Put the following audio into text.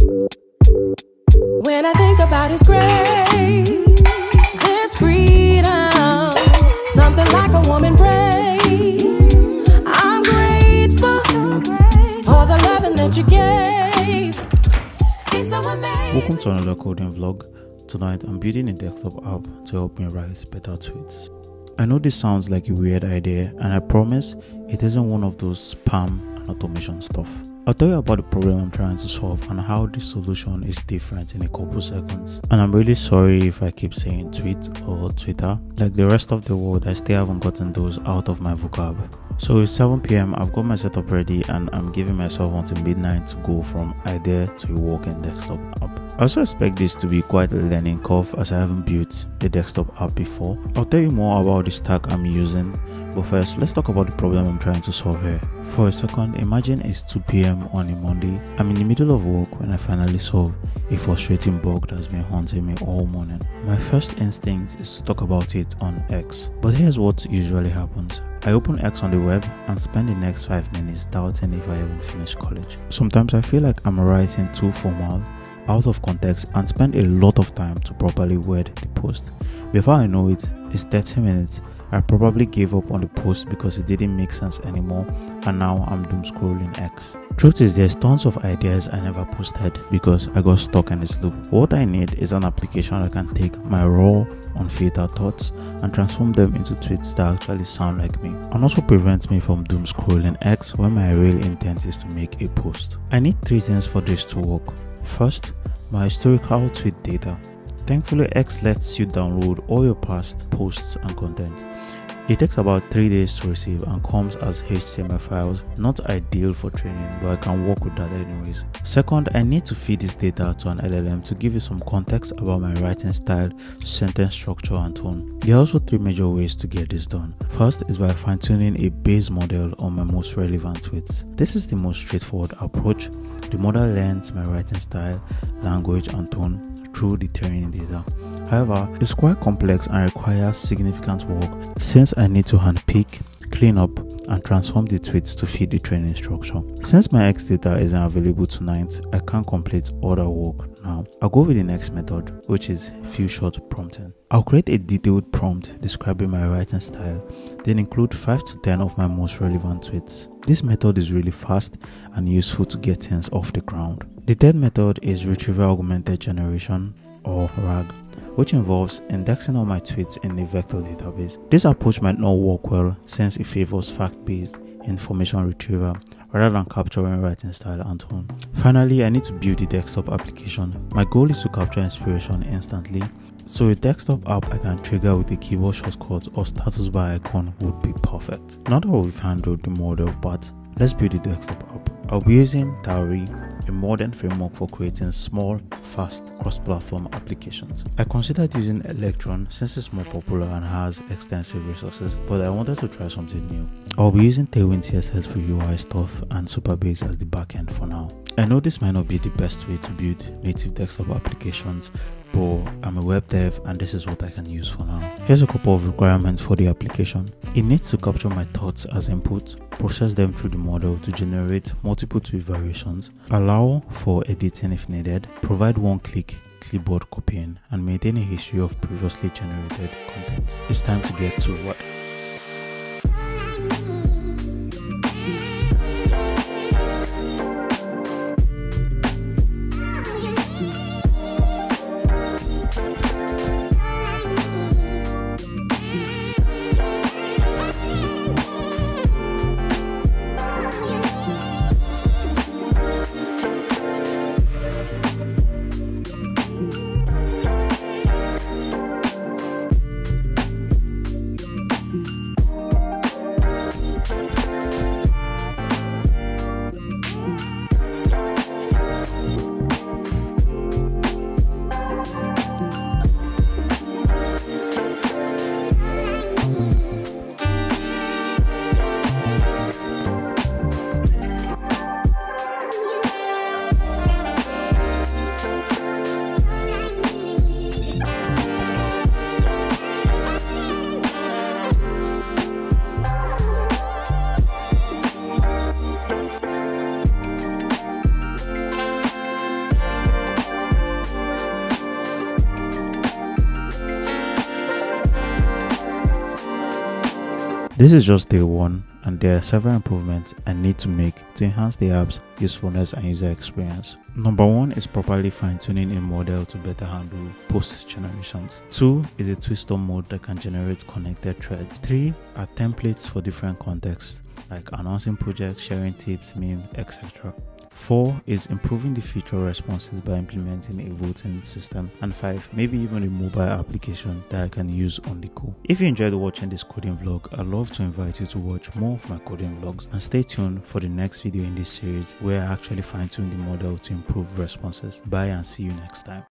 When I think about His grace, this freedom, something like a woman prays. I'm grateful for the loving that you gave. It's so amazing. Welcome to another coding vlog. Tonight I'm building a desktop app to help me write better tweets. I know this sounds like a weird idea, and I promise it isn't one of those spam and automation stuff. I'll tell you about the problem I'm trying to solve and how the solution is different in a couple seconds. And I'm really sorry if I keep saying tweet or Twitter. Like the rest of the world, I still haven't gotten those out of my vocab. So it's 7 p.m, I've got my setup ready and I'm giving myself until midnight to go from idea to a working desktop app. I also expect this to be quite a learning curve as I haven't built a desktop app before. I'll tell you more about the stack I'm using, but first let's talk about the problem I'm trying to solve here. For a second, imagine it's 2 p.m. on a Monday. I'm in the middle of work when I finally solve a frustrating bug that's been haunting me all morning. My first instinct is to talk about it on X, but here's what usually happens. I open X on the web and spend the next 5 minutes doubting if I even finish college. Sometimes I feel like I'm writing too formal, out of context, and spend a lot of time to properly word the post. Before I know it, it's 30 minutes. I probably gave up on the post because it didn't make sense anymore, and now I'm doom scrolling X. Truth is, there's tons of ideas I never posted because I got stuck in this loop. What I need is an application that can take my raw, unfiltered thoughts and transform them into tweets that actually sound like me, and also prevent me from doom scrolling X when my real intent is to make a post. I need 3 things for this to work. First, my historical tweet data. Thankfully, X lets you download all your past posts and content. It takes about 3 days to receive and comes as HTML files. Not ideal for training, but I can work with that anyways. Second, I need to feed this data to an LLM to give you some context about my writing style, sentence structure, and tone. There are also 3 major ways to get this done. First is by fine-tuning a base model on my most relevant tweets. This is the most straightforward approach. The model learns my writing style, language, and tone through the training data. However, it's quite complex and requires significant work since I need to handpick, clean up, and transform the tweets to fit the training structure. Since my X data isn't available tonight, I can't complete all the work now. I'll go with the next method, which is few shot prompting. I'll create a detailed prompt describing my writing style, then include 5 to 10 of my most relevant tweets. This method is really fast and useful to get things off the ground. The third method is retrieval augmented generation, or RAG, which involves indexing all my tweets in a vector database. This approach might not work well since it favors fact-based information retrieval rather than capturing writing style and tone. Finally, I need to build a desktop application. My goal is to capture inspiration instantly, so a desktop app I can trigger with a keyboard shortcut or status bar icon would be perfect. Now that we've handled the model part, let's build a desktop app. I'll be using Tauri, a modern framework for creating small, fast, cross-platform applications. I considered using Electron since it's more popular and has extensive resources, but I wanted to try something new. I'll be using Tailwind CSS for UI stuff and Supabase as the backend for now. I know this might not be the best way to build native desktop applications, but I'm a web dev and this is what I can use for now. Here's a couple of requirements for the application. It needs to capture my thoughts as input, process them through the model to generate multiple tweet variations, allow for editing if needed, provide one-click clipboard copying, and maintain a history of previously generated content. It's time to get to what. This is just day one, and there are several improvements I need to make to enhance the app's usefulness and user experience. Number 1 is properly fine-tuning a model to better handle post generations. 2 is a twister mode that can generate connected threads. 3 are templates for different contexts, like announcing projects, sharing tips, memes, etc. 4 is improving the feature responses by implementing a voting system. And 5, maybe even a mobile application that I can use on the go. If you enjoyed watching this coding vlog, I'd love to invite you to watch more of my coding vlogs, and stay tuned for the next video in this series where I actually fine-tune the model to improve responses. Bye and see you next time.